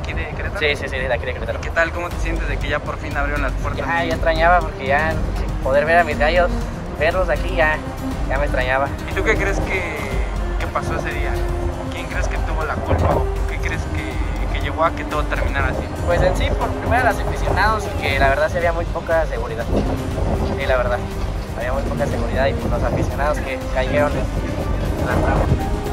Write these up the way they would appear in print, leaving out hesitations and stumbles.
aquí de Querétaro? Sí, de aquí de Querétaro. ¿Qué tal? ¿Cómo te sientes de que ya por fin abrieron las puertas? Ya extrañaba porque ya poder ver a mis gallos, verlos aquí ya me extrañaba. ¿Y tú qué crees que pasó ese día? ¿Quién crees que tuvo la culpa o qué crees que llevó a que todo terminara así? Pues en sí, por primero los aficionados y que la verdad sí había muy poca seguridad. Sí, la verdad, había muy poca seguridad y los aficionados que cayeron en la trama.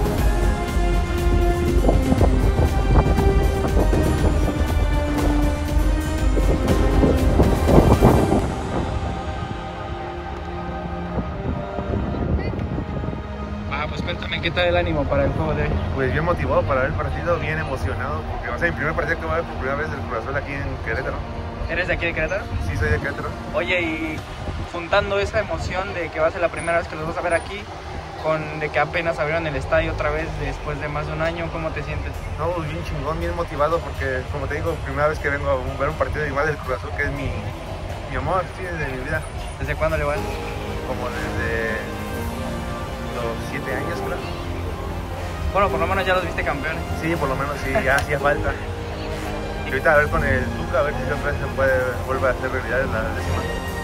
Pues cuéntame, ¿qué tal el ánimo para el juego de hoy? Pues bien motivado para ver el partido, bien emocionado, porque va a ser mi primer partido que voy a ver por primera vez del Cruz Azul aquí en Querétaro. ¿Eres de aquí de Querétaro? Sí, soy de Querétaro. Oye, y juntando esa emoción de que va a ser la primera vez que los vas a ver aquí, con de que apenas abrieron el estadio otra vez después de más de un año, ¿cómo te sientes? No, pues bien chingón, bien motivado, porque como te digo, primera vez que vengo a ver un partido igual del Cruz Azul, que es mi amor, sí, de mi vida. ¿Desde cuándo le vas? Como desde los 7 años, creo. Bueno, por lo menos ya los viste campeones. Sí, por lo menos sí, ya hacía falta. Y ahorita a ver con el Tuca, a ver si se puede volver a hacer realidad en la décima.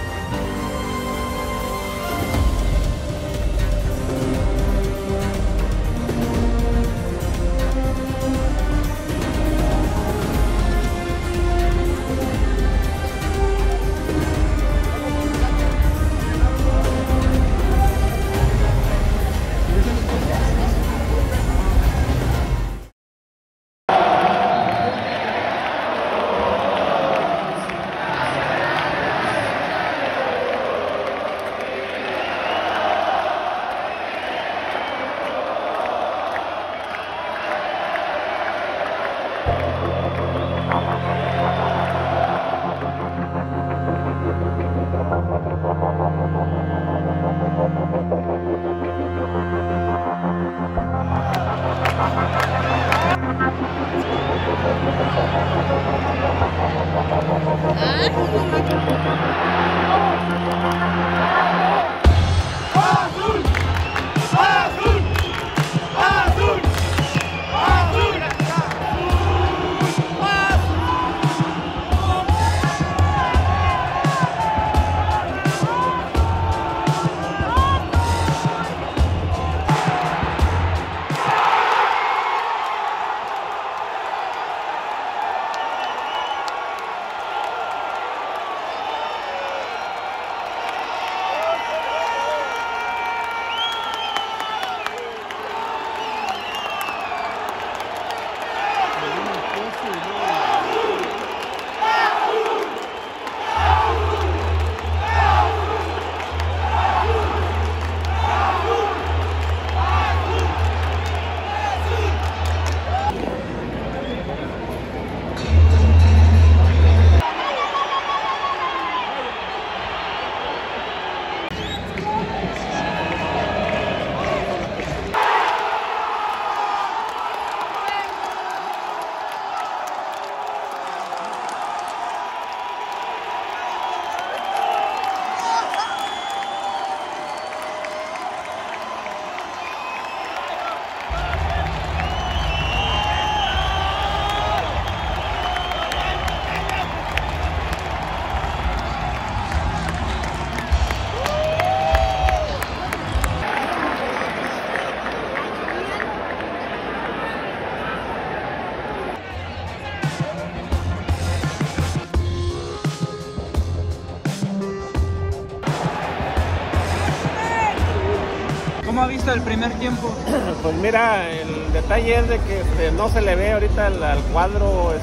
¿Cómo ha visto el primer tiempo? Pues mira, el detalle es de que no se le ve ahorita al cuadro,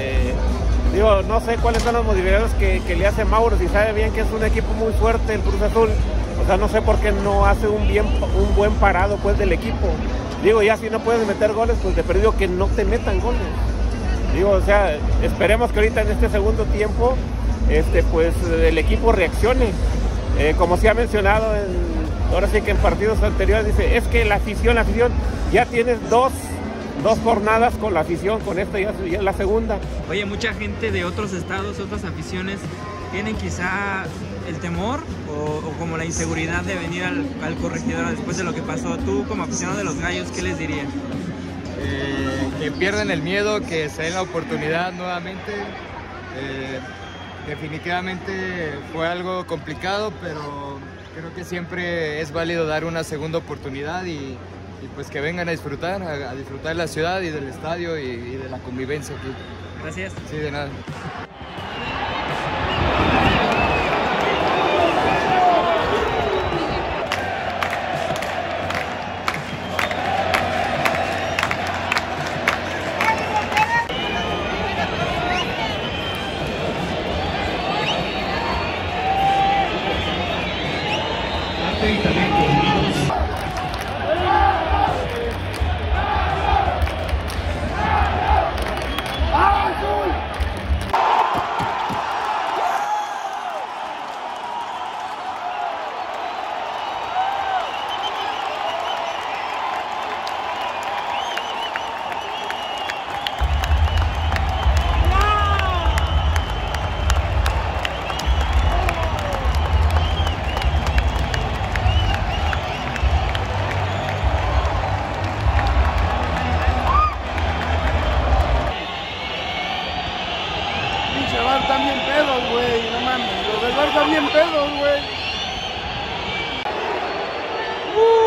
digo, no sé cuáles son los modificaciones que le hace Mauro, si sabe bien que es un equipo muy fuerte el Cruz Azul, o sea, no sé por qué no hace un buen parado pues del equipo. Digo, ya si no puedes meter goles, pues de perdido que no te metan goles. Digo, o sea, esperemos que ahorita en este segundo tiempo, pues el equipo reaccione. Como se ha mencionado ahora sí que en partidos anteriores, dice, es que la afición, ya tienes dos jornadas con la afición, con esta ya es la segunda. Oye, mucha gente de otros estados, otras aficiones, tienen quizá el temor o como la inseguridad de venir al Corregidora después de lo que pasó. Tú como aficionado de los Gallos, ¿qué les dirías? que pierdan el miedo, que se den la oportunidad nuevamente. Definitivamente fue algo complicado, pero creo que siempre es válido dar una segunda oportunidad y pues que vengan a disfrutar la ciudad y del estadio y de la convivencia aquí. Gracias. Sí, de nada. Están bien pedos, güey, no mames, los del bar están bien pedos, güey.